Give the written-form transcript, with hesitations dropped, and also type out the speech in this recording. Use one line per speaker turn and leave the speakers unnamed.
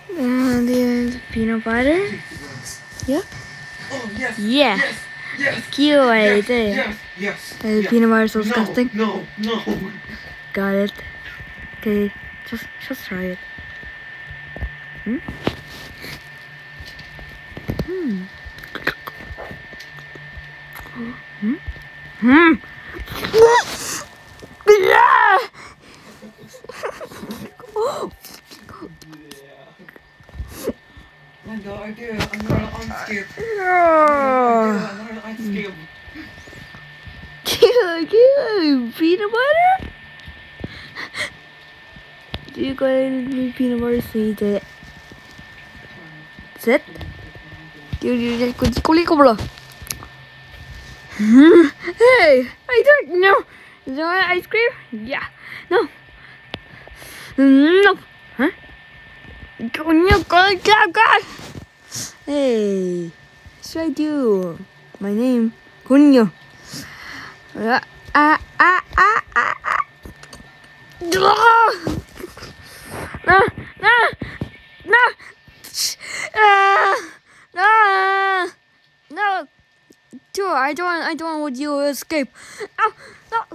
The peanut butter. Yeah.
Oh yes.
Yeah.
Yes. Yes.
Cute, right?
Yes. Yes.
The peanut butter is so disgusting.
No.
Got it. Okay, just try it. Hmm. Yeah.
I got an idea. I'm gonna unskip.
Cute. Peanut butter? Do you got any peanut butter sweet? Sit. You just go. Hey, I don't know. Is that ice cream? Yeah. No. No. Huh? Go. Hey, what should I do? My name, Kunyo. No. No. Sure, I don't want you to escape. Ow, no.